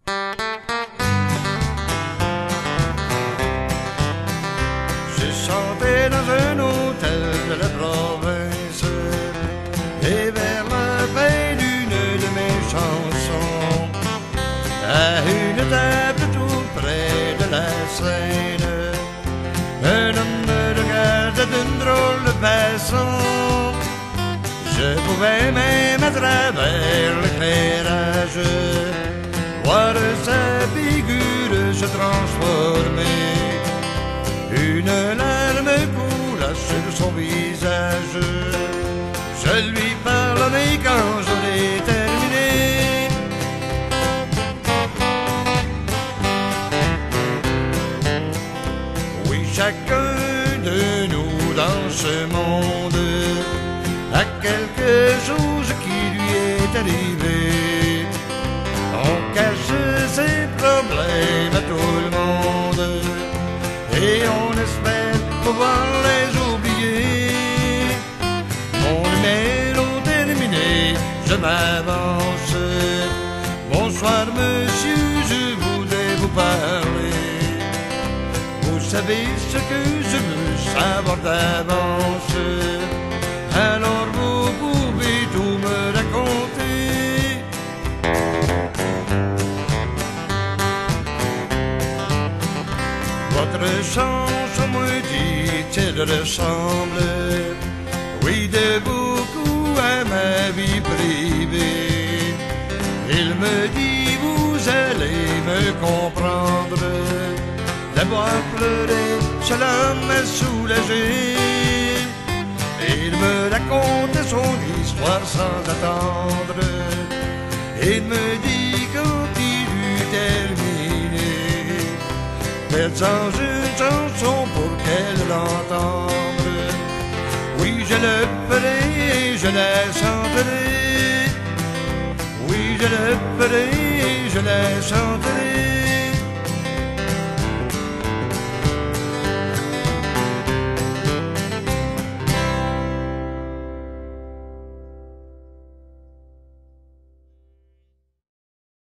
J'ai chanté dans un hôtel de la province et vers la fin d'une de mes chansons, à une table tout près de la Seine, un homme me regarde d'une drôle de façon. Je pouvais même à travers l'éclairage voir sa figure se transformer. Une larme coula sur son visage. Je lui pardonnai quand je l'ai terminé. Oui, chacun de nous dans ce monde a quelque chose qui lui est arrivé. On cache ses problèmes à tout le monde et on espère pouvoir les oublier. Mon numéro terminé, je m'avance. Bonsoir monsieur, je voudrais vous parler. Vous savez ce que je veux savoir d'avance. Alors vous pouvez tout me raconter. Votre chanson me dit-elle ressemble, oui, de beaucoup à ma vie privée. Il me dit vous allez me comprendre. D'avoir pleuré, cela m'a soulagé. Il me raconte son histoire sans attendre. Il me dit quand il eut terminé, faites-en une chanson pour qu'elle l'entende. Oui, je le ferai et je la chanterai. Oui, je le ferai et je la chanterai.